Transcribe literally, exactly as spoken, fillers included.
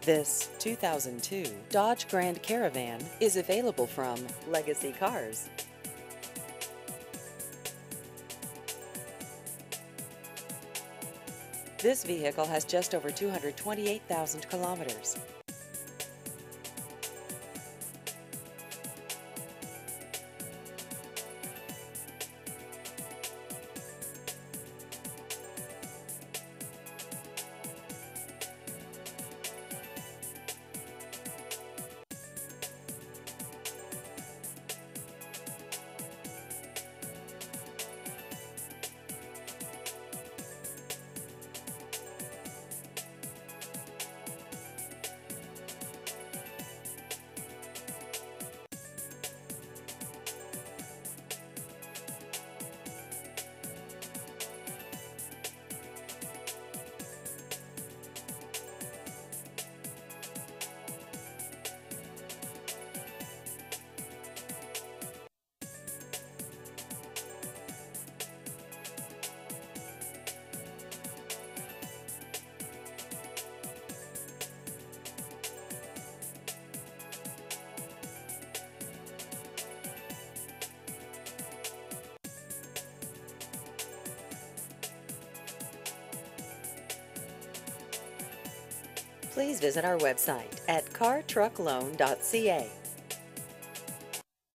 This two thousand two Dodge Grand Caravan is available from Legacy Cars. This vehicle has just over two hundred twenty-eight thousand kilometers. Please visit our website at car truck loan dot c a.